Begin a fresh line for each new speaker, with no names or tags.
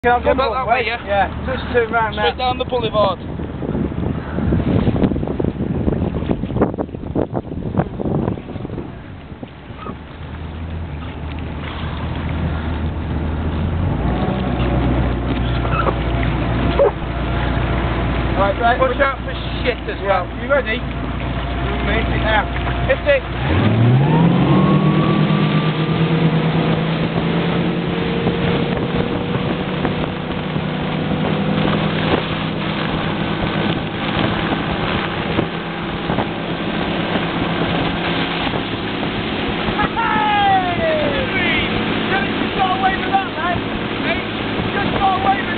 Can I
Go back that way, yeah?
Yeah, just turn round now.
Straight down the boulevard.
Right.
Watch out for shit as well.
You ready? Make it now.
Hit it.
Just got away with that, man. Just got away with